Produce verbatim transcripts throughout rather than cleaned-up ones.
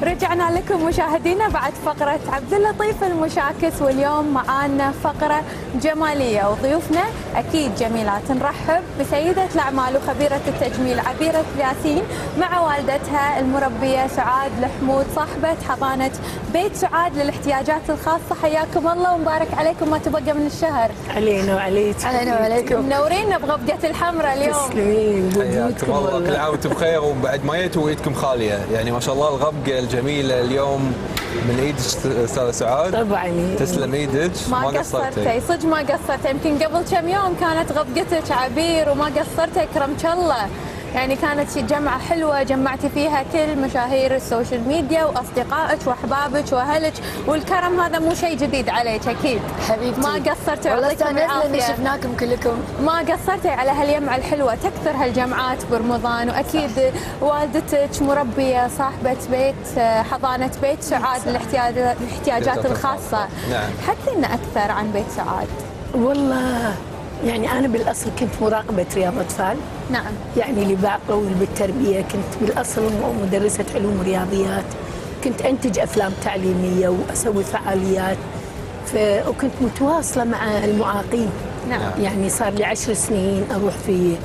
رجعنا لكم مشاهدينا بعد فقرة عبد اللطيف المشاكس، واليوم معانا فقرة جمالية وضيوفنا أكيد جميلات. نرحب بسيدة الأعمال وخبيرة التجميل عبيرة ياسين مع والدتها المربية سعاد الحمود صاحبة حضانة بيت سعاد للاحتياجات الخاصة. حياكم الله ومبارك عليكم ما تبقى من الشهر. علينا وعليك. علينا وعليكم. منورينا بغبقة الحمرة اليوم. تسلمين. حياكم الله، كل عام وانتم بخير وبعد ما جيتوا وايدكم خالية، يعني ما شاء الله الغبقة الجميلة اليوم من ايدك استاذة سعاد. طبعا تسلم ايدك، ما قصرتي صدق ما قصرتي. يمكن قبل كم يوم كانت غبقتك عبير وما قصرتي كرمك الله، يعني كانت جمعة حلوة جمعتي فيها كل مشاهير السوشيال ميديا واصدقائك واحبابك واهلك، والكرم هذا مو شيء جديد عليك اكيد. حبيبتي ما قصرتي يعطيكم العافية، شفناكم كلكم. ما قصرتي على هاليمعة الحلوة. تكثر هالجمعات برمضان، واكيد صح. والدتك مربية صاحبة بيت حضانة بيت سعاد للاحتياجات الخاصة. نعم. حكينا اكثر عن بيت سعاد. والله يعني أنا بالأصل كنت مراقبة رياض أطفال. نعم. يعني اللي بعقول بالتربية، كنت بالأصل مدرسة علوم رياضيات، كنت أنتج أفلام تعليمية وأسوي فعاليات، ف... وكنت متواصلة مع المعاقين. نعم. يعني صار لي عشر سنين أروح في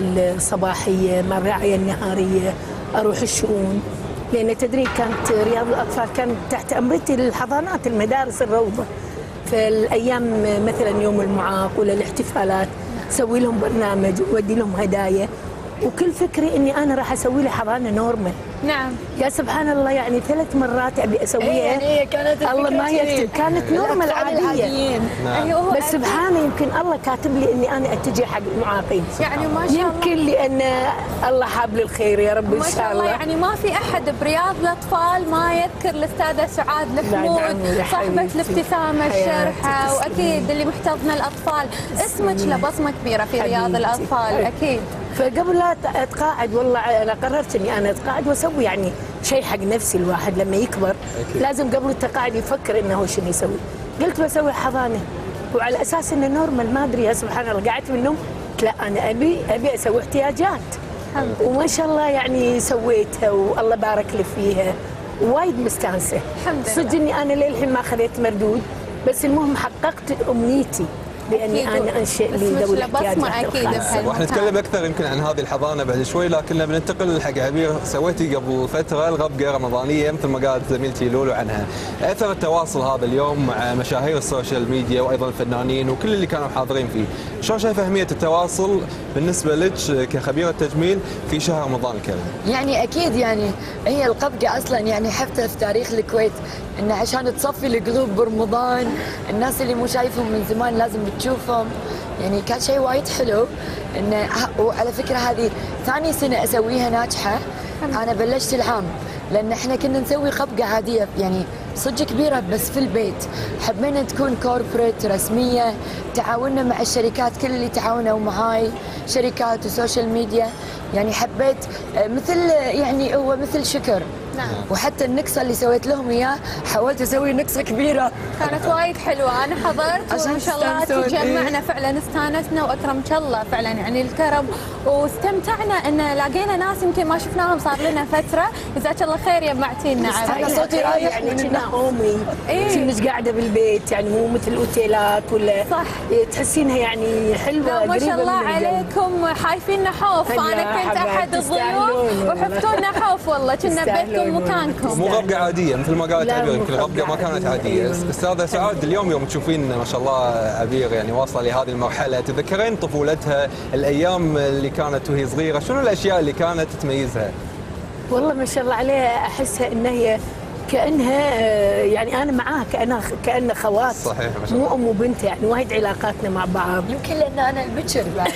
الصباحية مع الرعاية النهارية، أروح الشؤون، لأن تدري كانت رياض الأطفال كانت تحت أمرتي الحضانات المدارس الروضة. في الأيام مثلا يوم المعاق ولا الاحتفالات سوي لهم برنامج وودي لهم هدايا، وكل فكري اني انا راح اسوي لي حضانه نورمال. نعم. يا سبحان الله، يعني ثلاث مرات ابي اسويها. إيه يعني كانت الله ما يكتب، كانت نورمال عاديه. نعم. أيوه بس سبحانه يمكن الله كاتب لي اني انا اتجه حق المعاقين. يعني ما شاء الله يمكن لان الله حاب لي الخير يا رب ان ما شاء الله. يعني ما في احد برياض الاطفال ما يذكر الاستاذه سعاد الحمود صاحبه الابتسامه الشرحه، واكيد اللي محتضنه الاطفال. اسمك له بصمه كبيره في رياض الاطفال اكيد. فقبل لا اتقاعد والله انا قررت اني انا اتقاعد واسوي يعني شيء حق نفسي. الواحد لما يكبر أكيد. لازم قبل التقاعد يفكر انه هو شنو يسوي. قلت بسوي حضانه وعلى اساس انه نورمال، ما ادري يا سبحان الله قعدت من النوم لا انا ابي ابي اسوي احتياجات، وما شاء الله يعني سويتها والله بارك لي فيها، وايد مستانسه. صدق اني انا للحين ما خذيت مردود، بس المهم حققت امنيتي باني انا انشئ لي ذوي الاحتياجات الخاصه. راح نتكلم اكثر يمكن عن هذه الحضانه بعد شوي، لكن لما ننتقل حق عبير، سويتي قبل فتره الغبقه رمضانيه مثل ما قالت زميلتي لولو عنها. اثر التواصل هذا اليوم مع مشاهير السوشيال ميديا وايضا الفنانين وكل اللي كانوا حاضرين فيه، شلون شايفه اهميه التواصل بالنسبه لك كخبيره تجميل في شهر رمضان الكريم؟ يعني اكيد يعني هي القبقه اصلا يعني حفتها في تاريخ الكويت، انه عشان تصفي القلوب برمضان، الناس اللي مو شايفهم من زمان لازم تشوفهم، يعني كان شيء وايد حلو. انه وعلى فكره هذه ثاني سنه اسويها ناجحه. انا بلشت العام لان احنا كنا نسوي قبقه عاديه يعني صدق كبيره بس في البيت، حبينا تكون كوربريت رسميه، تعاوننا مع الشركات كل اللي تعاونوا معاي شركات وسوشيال ميديا، يعني حبيت مثل يعني هو مثل شكر. نعم. وحتى النكسه اللي سويت لهم اياه حاولت اسوي نكسه كبيره كانت وايد حلوه. انا حضرت وما شاء الله تجمعنا فعلا، استانسنا واكرمك الله فعلا يعني الكرم، واستمتعنا ان لقينا ناس يمكن ما شفناهم صار لنا فتره. جزاك الله خير يمعتينا. انا صوتي رايح يعني كنا امي كنت قاعده بالبيت، يعني مو مثل الاوتيلات ولا صح. تحسينها يعني حلوه ما شاء الله عليكم حايفيننا حوف. انا كنت احد الضيوف وحفتونا حوف والله، كنا بيتكم مكانكم. مو غبقه عاديه مثل ما قالت عبير، يمكن الغبقه ما كانت عاديه. استاذه سعاد اليوم يوم تشوفين ما شاء الله عبير يعني واصله لهذه المرحله، تذكرين طفولتها، الايام اللي كانت وهي صغيره، شنو الاشياء اللي كانت تميزها؟ والله ما شاء الله عليها، احسها ان هي كانها يعني انا معاها كانها كانها خوات. صحيح ما شاء الله. مو ام وبنت، يعني وايد علاقاتنا مع بعض. يمكن لان انا البكر بعد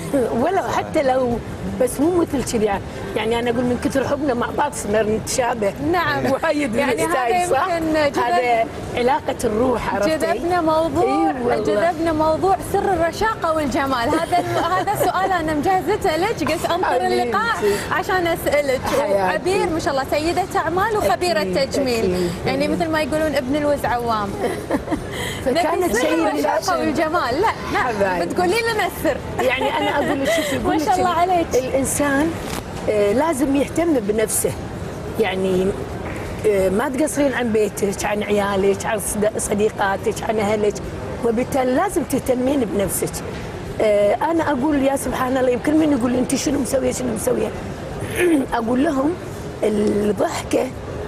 ولا حتى لو بس مو مثل كذي، يعني انا اقول من كثر حبنا مع بعض صرنا نتشابه. نعم. وايد يعني هذا صح؟ يمكن هذا علاقه الروح. عرفتي؟ جذبنا موضوع إيه جذبنا موضوع سر الرشاقه والجمال. هذا هذا سؤال انا مجهزته لك، قلت انطر اللقاء عشان اسالك. وعبير ما شاء الله سيده اعمال وخبيره تجميل، يعني مثل ما يقولون ابن الوز عوام. فكانت سر الرشاقه والجمال. لا لا بتقولي لنا السر. يعني انا اقول لك شوفي، ما شاء الله عليك. الانسان لازم يهتم بنفسه، يعني ما تقصرين عن بيتك، عن عيالك، عن صديقاتك، عن اهلك، وبالتالي لازم تهتمين بنفسك. انا اقول يا سبحان الله، يمكن من يقول انت شنو مسويه شنو مسويه، اقول لهم الضحكه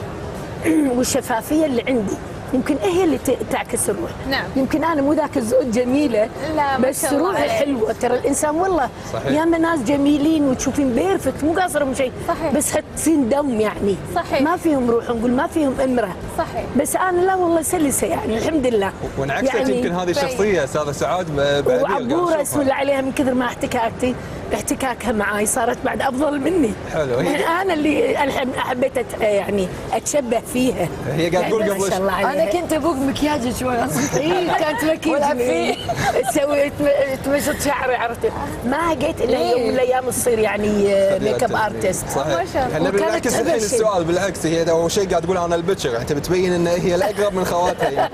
والشفافيه اللي عندي يمكن هي اللي تعكس الروح. نعم. يمكن انا مو ذاك الزوج جميله، لا بس روحي حلوه. ترى الانسان والله ياما ناس جميلين وتشوفين بيرفكت مو قاصره من شيء، بس حتين دم يعني. صحيح. ما فيهم روح، نقول ما فيهم امره. صحيح. بس انا لا والله سلسه يعني الحمد لله. وانعكست يعني يمكن هذه الشخصيه استاذه سعاد وعبوره اسم الله عليها، من كثر ما احتكاكتي احتكاكها معاي صارت بعد افضل مني. حلو. انا اللي حبيت يعني اتشبه فيها. هي قاعده تقول قبل ما شاء الله عليها. انا كنت ابوق مكياجي شوي اصلا. اي كانت مكياجي سويت تمشط شعري، عرفتي ما هقيت الا يوم من الايام تصير يعني ميك اب ارتست. ما شاء الله. احنا بالعكس الحين السؤال بالعكس، هي اول شيء قاعد تقول انا البتشر، انت بتبين ان هي الاقرب من خواتها.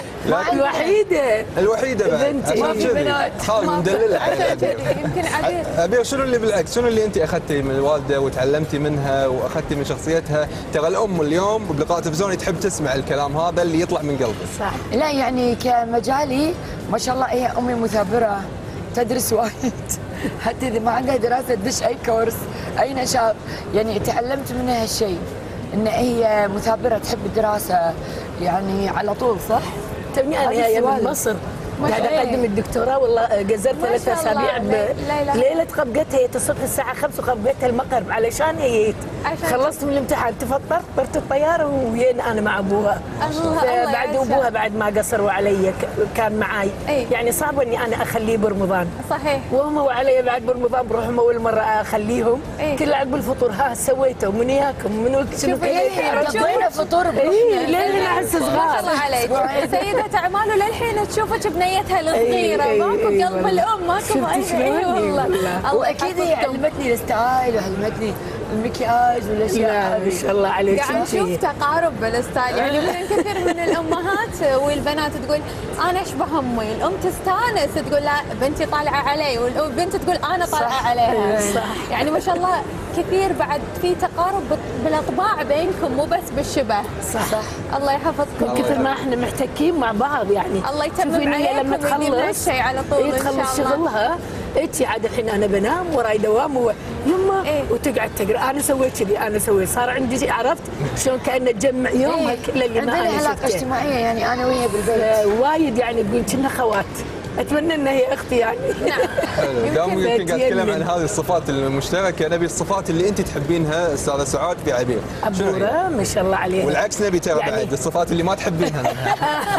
الوحيده الوحيده بعد ما في بنات خالد مدلله على يمكن عبير. عبير شنو اللي بالعكس، شنو اللي انت اخذتي من الوالده وتعلمتي منها واخذتي من شخصيتها؟ ترى الام اليوم بلقاء تلفزيوني تحب تسمع الكلام هذا اللي يطلع من قلبك. صح. لا يعني كمجالي ما شاء الله هي امي مثابره، تدرس وايد حتى اذا ما عندها دراسه تدش اي كورس اي نشاط، يعني تعلمت منها هالشيء ان هي مثابره تحب الدراسه يعني على طول. صح؟ توني انا جايه من مصر قاعده اقدم الدكتوراه، والله قزرت ثلاث اسابيع بليله قبقتها. هي تصبح الساعه خمسة وقبقتها المغرب علشان هي خلصت من الامتحان، تفطرت طرت الطياره وجينا انا مع ابوها. بعد ابوها بعد ما قصروا علي كان معاي. أي. يعني صعب اني انا اخليه برمضان. صحيح. وهم وعلي بعد برمضان بروحهم اول مره اخليهم. أي. كل عقب الفطور ها سويته ومن ياكم من شنو قضينا فطور بروحنا لين احس صغار. ما شاء الله عليك سيده اعمال، وللحين تشوفك بنيتها الصغيره. ماكو قلب الام، ماكو. اي والله. واكيد هي علمتني الستايل وعلمتني المكياج والاشياء. ما شاء الله عليك. قاعد نشوف تقارب بالستايل، يعني من كثير من الامهات والبنات تقول انا اشبه امي، الام تستانس تقول لا بنتي طالعه علي، والبنت تقول انا طالعه عليها. صح. يعني ما شاء الله كثير بعد في تقارب بالاطباع بينكم، مو بس بالشبه. صح, صح. الله يحفظكم. كثر ما احنا محتكين مع بعض يعني. الله يتمم عليكم لما تخلص شيء على طول ان شاء الله. تخلص شغلها انتي عاد الحين انا بنام وراي دوام يما إيه؟ وتقعد تقرا انا سويت كذي انا سويت، صار عندي عرفت شلون كانه تجمع يومها إيه؟ كل اللي ما عندنا علاقه اجتماعيه يعني انا وهي بالبيت وايد يعني تقول كنا خوات. اتمنى ان هي اختي يعني. نعم. دام يمكن قاعد اتكلم عن هذه الصفات المشتركه، نبي الصفات اللي انت تحبينها استاذه سعاد في عبير. عبوره ما شاء الله عليها. والعكس نبي ترى يعني بعد الصفات اللي ما تحبينها منها.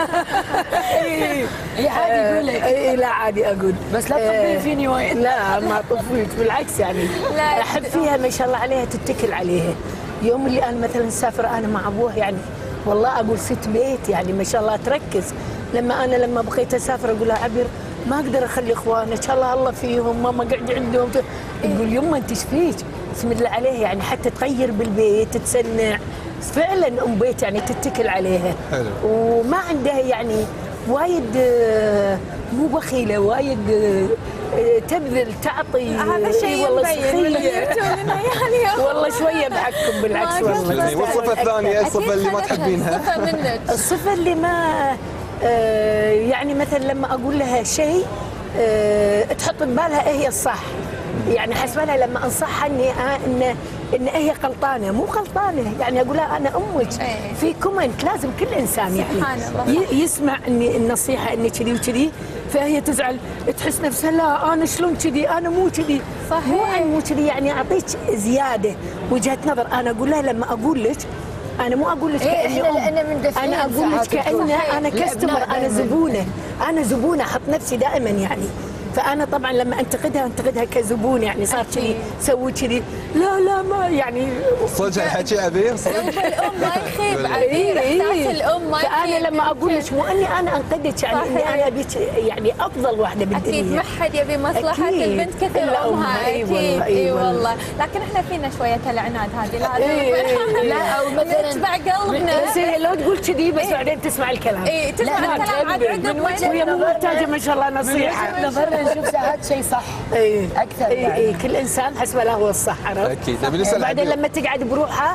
اي عادي قولي. اي لا عادي اقول، بس لا تطفين فيني وايد. لا ما طفيت بالعكس يعني. احب فيها ما شاء الله عليها تتكل عليها. يوم اللي انا مثلا سافر انا مع ابوها يعني والله اقول ست بيت يعني ما شاء الله تركز. لما انا لما بقيت اسافر اقول لها عبير ما اقدر اخلي اخوانك الله الله فيهم، ماما قاعد عندهم. تقول يما انت ايش فيك؟ بسم الله عليها يعني حتى تغير بالبيت تتسنع فعلا ام بيت يعني تتكل عليها. حلو. وما عندها يعني وايد مو بخيله، وايد تبذل تعطي. هذا شيء والله والله شويه بعكم بالعكس والله. والصفه الثانيه الصفه اللي ما تحبينها؟ الصفه اللي ما يعني مثلا لما اقول لها شيء تحط ببالها ايه هي الصح، يعني حسب لها لما انصحها اني ان ان هي غلطانه مو غلطانه، يعني اقول لها انا امك. في كومنت لازم كل انسان يعني يسمع اني النصيحه اني كذي وكذي، فهي تزعل تحس نفسها لا انا شلون كذي انا مو كذي. صحيح. مو انا مو كذي يعني اعطيك زياده وجهه نظر. انا اقول لها لما اقول لك انا مو اقول لك كاني ام، انا اقول لك كأن انا كاستمر، انا زبونه، انا زبونه احط نفسي دائما يعني. فانا طبعا لما انتقدها انتقدها كزبون يعني صار كذي سوي كذي لا لا ما يعني صدق الحكي عبير صدق. الام ما يخيب عبير، احساس الام ما يخيب. فانا لما اقول لك مو اني انا انقدك يعني اني انا ابيك يعني افضل واحده بالدنيا. اكيد ما حد يبي مصلحه البنت كثر امها. اكيد اي والله. لكن احنا فينا شويه العناد هذه لازم. لا او مثلا نتبع قلبنا. بس هي لو تقول كذي بس بعدين تسمع الكلام. اي تسمع الكلام عاد عقب وهي مو محتاجه ما شاء الله نصيحه. نشوف ساعات شيء صح. اي اكثر اي اي كل انسان حسب له هو الصح عرفت؟ اكيد. بعدين لما تقعد بروحها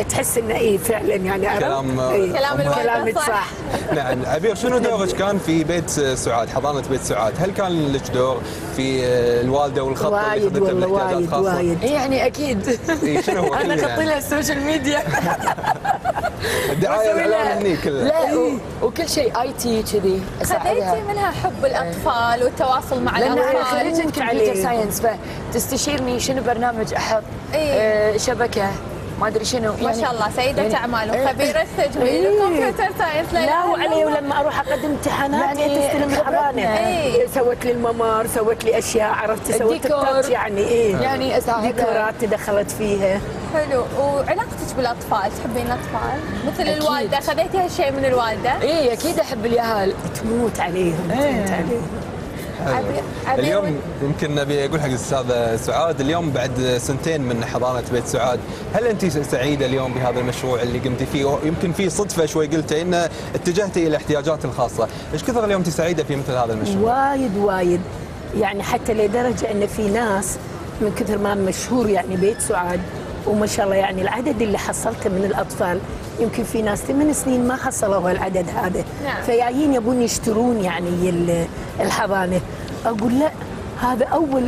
تحس انه ايه فعلا يعني عرفت؟ كلام إيه. كلام الوالدة كلامك صح. صح. نعم. عبير، شنو دورك كان في بيت سعاد، حضانه بيت سعاد؟ هل كان لك دور في الوالده والخط اللي وايد خدته والله، بالاحتياجات وايد الخاصه؟ وايد. يعني اكيد إيه، شنو هو؟ انا كله احط لها السوشيال ميديا الدعايه وأسوي لها- الاعلان هني كله. لا و- وكل شيء اي تي كذي اساعدها. خذيتي منها حب الاطفال والتواصل مع لان انا الاطفال. خريجة كمبيوتر عليه. ساينس، فتستشيرني شنو برنامج احط، إيه. آه شبكه ما ادري شنو. ما شاء الله سيدة يعني- أعمال إيه. وخبيرة تجميل إيه. وكمبيوتر ساينس. لا وعليه، ولما اروح اقدم امتحانات يعني هي تستلم الحضانه. إيه. سوت لي الممر، سوت لي اشياء، عرفت، سوت الديكور. التاتش يعني ايه يعني اساعدها. ديكورات تدخلت فيها. حلو. وعلاقتك بالأطفال، تحبين الأطفال مثل أكيد. الوالدة؟ خذيتي هالشيء من الوالدة؟ ايه اكيد احب اليهال. تموت عليهم، تموت عليهم. عبير- عبير اليوم يمكن ابي اقول حق الاستاذه سعاد، اليوم بعد سنتين من حضانه بيت سعاد، هل انت سعيده اليوم بهذا المشروع اللي قمتي فيه؟ يمكن في صدفه شوي قلتي ان اتجهتي الى الاحتياجات الخاصه، ايش كثر اليوم انت سعيده في مثل هذا المشروع؟ وايد وايد، يعني حتى لدرجه ان في ناس من كثر ما مشهور يعني بيت سعاد، وما شاء الله يعني العدد اللي حصلته من الاطفال، يمكن في ناس ثمان سنين ما حصلوا العدد هذا. نعم. فجايين يبون يشترون يعني ال- الحضانه. اقول لا، هذا اول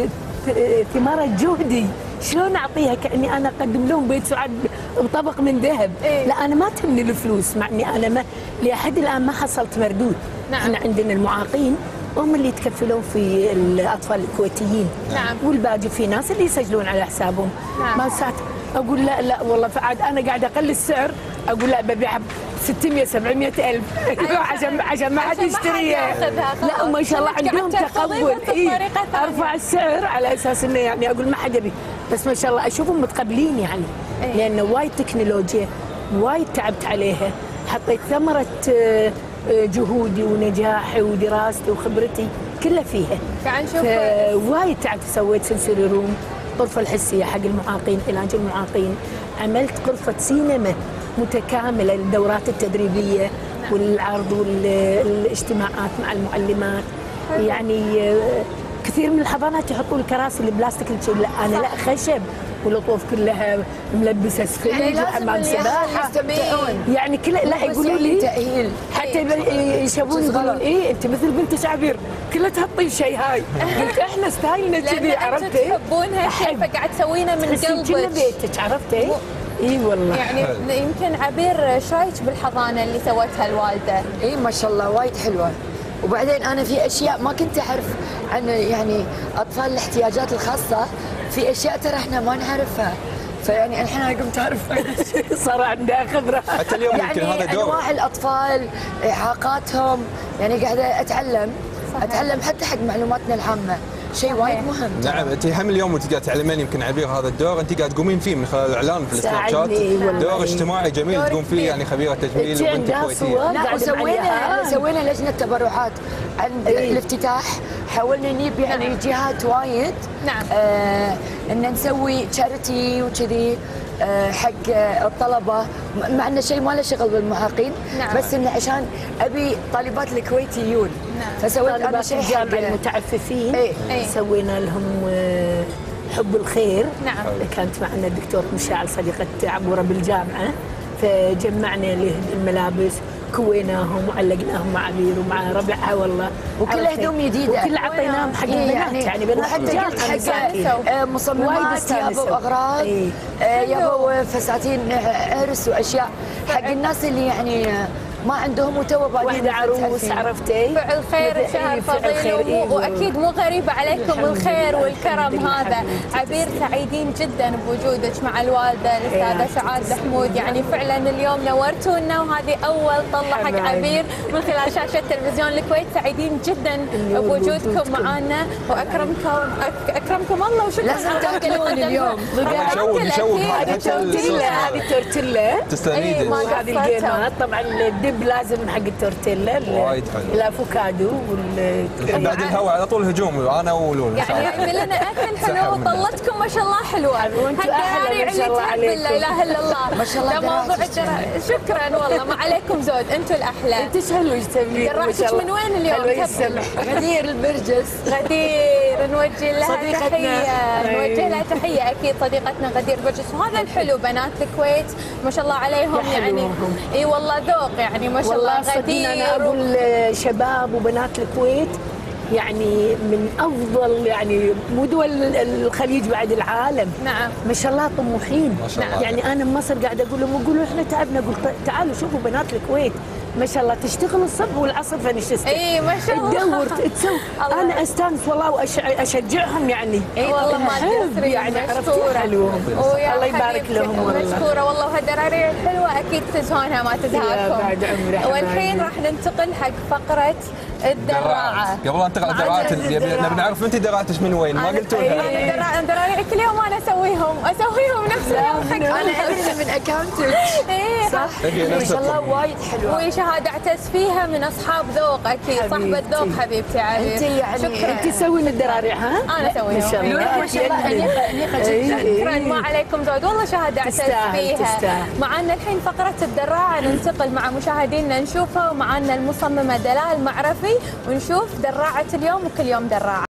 ثماره جهدي، شلون اعطيها كاني انا اقدم لهم بيت سعاد بطبق من ذهب. إيه؟ لا انا ما تهمني الفلوس، مع اني انا ما لحد الان ما حصلت مردود. نعم. احنا عندنا المعاقين هم اللي يتكفلون في الاطفال الكويتيين. نعم. والباقي في ناس اللي يسجلون على حسابهم. نعم. ما سات اقول لا لا والله، فعاد انا قاعده اقل السعر، اقول لا ببيعها ب ستمية سبعمية الف عشان عشان ما حد عشان ما حد يشتريها. ياخذها خلاص. لا ما شاء الله قاعد عندهم ترفضي تقبل. بس إيه، بطريقة ثانية. ارفع السعر على اساس انه يعني اقول ما حد يبي، بس ما شاء الله اشوفهم متقبلين يعني. إيه. لانه وايد تكنولوجيا، وايد تعبت عليها، حطيت ثمره آه، آه، جهودي ونجاحي ودراستي وخبرتي كلها فيها. قاعد نشوف وايد تعبت، سويت سنسوري روم، غرفه الحسيه حق المعاقين، علاج المعاقين، عملت غرفه سينما متكامله للدورات التدريبيه والعرض والاجتماعات مع المعلمات. يعني آه، كثير من الحضانات يحطوا الكراسي البلاستيك اللي لا انا لا خشب، والطوف كلها ملبسه يعني سفنج لازم وحمام اليهال سباحه. يستمتعون. يعني كل لا بس يقولوا يسوي لي تأهيل. حتى يشوفون يقولون ايه انت مثل بنت شعبير كلها تحطين شيء هاي. قلت احنا ستايلنا كذي، لأن أنتم عرفتي؟ تحبون هالشيء فقاعد تسوينه من تحسين كله قلبك. بيتك، عرفتي؟ اي والله. يعني يمكن عبير، ايش رايك بالحضانه اللي سوتها الوالده؟ اي ما شاء الله وايد حلوه. وبعدين انا في اشياء ما كنت اعرف عن يعني اطفال الاحتياجات الخاصه، في اشياء ترى احنا ما نعرفها، فيعني الحين انا قمت اعرف صار عندها خبره. حتى اليوم يمكن يعني هذا دور. انواع الاطفال، اعاقاتهم، يعني قاعده اتعلم صحيح. اتعلم حتى حق معلوماتنا العامه، شيء وايد مهم. نعم، انت هم اليوم وانت قاعد تعلمين يمكن عبير هذا الدور انت قاعد تقومين فيه من خلال الاعلان في السناب شات، ساعدني والله. دور اجتماعي جميل دور تقوم فيه، كبير. يعني خبيره تجميل انتي وبنت عندها كويتيه. صور؟ لا قاعدة وسوينا معلقة. سوينا لجنه تبرعات عند إيه. الافتتاح، حاولنا نجيب يعني جهات وايد نعم. آه ان نسوي تشاريتي وكذي آه حق آه، الطلبه، مع انه شيء ما له شغل بالمعاقين. نعم. بس انه عشان ابي طالبات الكويت يجون. نعم. فسويت انا طالبات شيء الجامعه حق المتعففين. إيه. إيه. سوينا لهم آه، حب الخير. نعم. كانت معنا الدكتور مشاعل صديقه عبوره بالجامعه، فجمعنا له الملابس، كويناهم وعلقناهم مع عبير ومع ربعها والله، وكل عرفتي؟ هدوم جديدة. وكل اعطيناهم حق إيه البنات، يعني بنات وحتى رجال قلت كانوا حق ساكين. آه، وايد مصممات استانسوا. يابوا اغراض، إيه. آه، يابوا فساتين آه، عرس واشياء حق الناس اللي يعني آه، ما عندهم وتو بادين واحدة عروس، متعفين. عرفتي؟ فعل خير إيه، شهر فعل خير، فضيل، إيه ومو- واكيد مو غريب عليكم الحمد الخير لله، والكرم الحمد لله هذا. حبيبتي، عبير تسلمي. سعيدين جدا بوجودك مع الوالده الاستاذه إيه، سعاد تسلمي. حمود، يعني فعلا اليوم نورتونا، وهذه اول طله حق حبايبي. عبير من خلال شاشه تلفزيون الكويت. سعيدين جدا اليوم بوجودكم بوجودكم. معنا، واكرمكم أك- اكرمكم الله، وشكرا لازم على تاكلون الخدمة. اليوم. طبعاً نشوف- نشوف أكيد. حتى تورتيلا، هذه تورتيلا. تستنيد إيه، ما وهذه الجيمات طبعا الدب احب لازم حق التورتيلا وايد حلو. الافوكادو وال الحين بعد الهواء على طول هجوم انا ولول ان شاء يعني الله. يعمل لنا اكل حلو وطلتكم ما شاء الله حلوه. وانتم أحلى ما شاء الله عليكم. لا اله الا الله ما شاء الله ده موضوع دراعتك الدرا- شكرا والله ما عليكم زود انتم الاحلى. انت ايش حلو ايش تسوين؟ دراعتك من وين اليوم؟ حلوة تبغي؟ السمح. غدير البرجس. غدير نوجه لها صديقتنا. تحيه، نوجه أي. لها تحيه اكيد صديقتنا غدير برجس. وهذا الحلو بنات الكويت ما شاء الله عليهم يا يعني حلوهم. اي والله ذوق يعني ما شاء الله. والله صدقني انا غدير و- اقول شباب وبنات الكويت يعني من افضل يعني مو دول الخليج بعد العالم. نعم ما شاء الله طموحين. ما شاء الله. يعني انا بمصر قاعده اقول لهم يقولوا احنا تعبنا، قلت تعالوا شوفوا بنات الكويت ما شاء الله تشتغل الصبح والعصر فنشتت. اي ما شاء الله. تدور تسوي. الله. انا استانس والله واشجعهم يعني. اي والله ما أحب تقصرين. يعني عرفتي مشكورة. حلوهم. ويا الله يبارك حبيبتي لهم والله. مشكورة والله. وهالدراري الحلوة أكيد تزهونها ما تزهاكم. بعد عمري حبايبي. والحين راح ننتقل حق فقرة الدراعة. قبل لا ننتقل على الدراعات الدراعة. نبي نعرف انت دراعتش من وين ما أنا- قلتوا لها. أنا الدراعة- الدراعي كل يوم أنا أسويهم أسويهم نفس اليوم حق انا ابني من اكاونتنت. إيه صح. هي ما نفسكم. شاء الله وايد حلوه. وشهادة اعتز فيها من أصحاب ذوق أكيد. صاحبة حبيبتي. ذوق حبيبتي عبير. انت يعني شكرا. انت تسوين الدراري ها؟ أنا أسويهم. ما شاء الله. لولو ما شاء الله انيقه انيقه جدا. إي. شكرا ما عليكم زود والله شهادة اعتز تستاهل، فيها. تستاهل. معنا الحين فقرة الدراعة ننتقل مع مشاهدينا نشوفها. ومعنا المصممة دلال معرفي ونشوف دراعة اليوم وكل يوم دراعة.